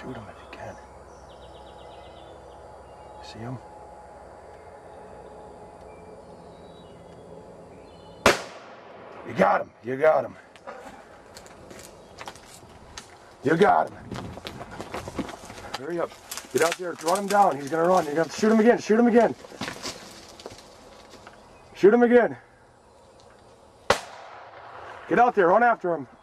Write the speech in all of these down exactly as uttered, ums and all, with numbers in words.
Shoot him if you can. See him? You got him. You got him. You got him. Hurry up. Get out there. Run him down. He's going to run. You're going to shoot him again. Shoot him again. Shoot him again. Get out there. Run after him.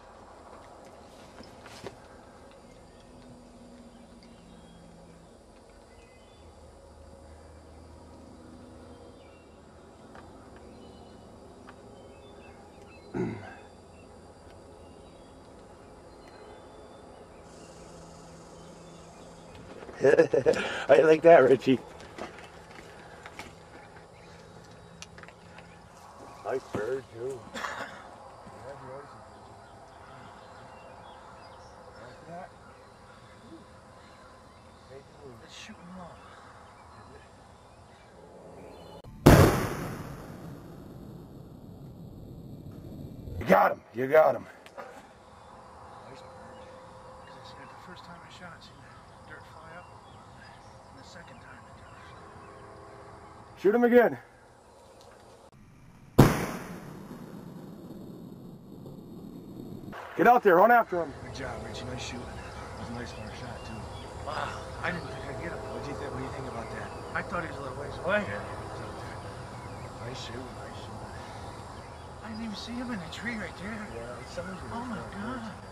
I like that, Richie. Nice bird, too. Let's shoot him off. You got him. You got him. Nice bird. Because I said the first time I shot, I seen the dirt fly up. And the second time it does. Shoot him again. Get out there. Run after him. Good job, Richie. Nice shooting. That was a nice far shot, too. Wow. I didn't think I'd get him. What do you think? What do you think about that? I thought he was a little ways away. Yeah, he was out there. Nice shooting. Nice shooting. I didn't even see him in the tree right there. Yeah, Oh, my God.